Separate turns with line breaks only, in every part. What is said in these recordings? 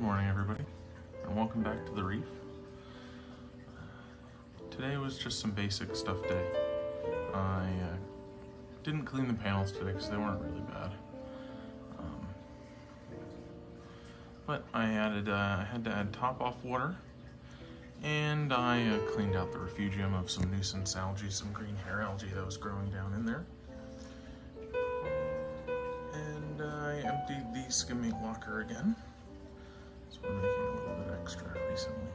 morning, everybody, and welcome back to the Reef. Today was just some basic stuff day. I didn't clean the panels today because they weren't really bad. But I had to add top-off water, and I cleaned out the refugium of some nuisance algae, some green hair algae that was growing down in there. And I emptied the skimming locker again. So we're making a little bit extra recently.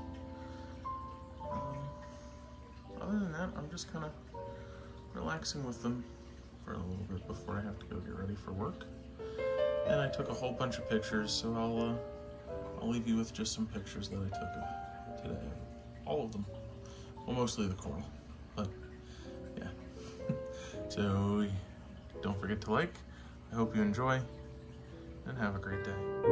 Other than that, I'm just kind of relaxing with them for a little bit before I have to go get ready for work. And I took a whole bunch of pictures, so I'll leave you with just some pictures that I took today. All of them. Well, mostly the coral, but yeah. So don't forget to like. I hope you enjoy, and have a great day.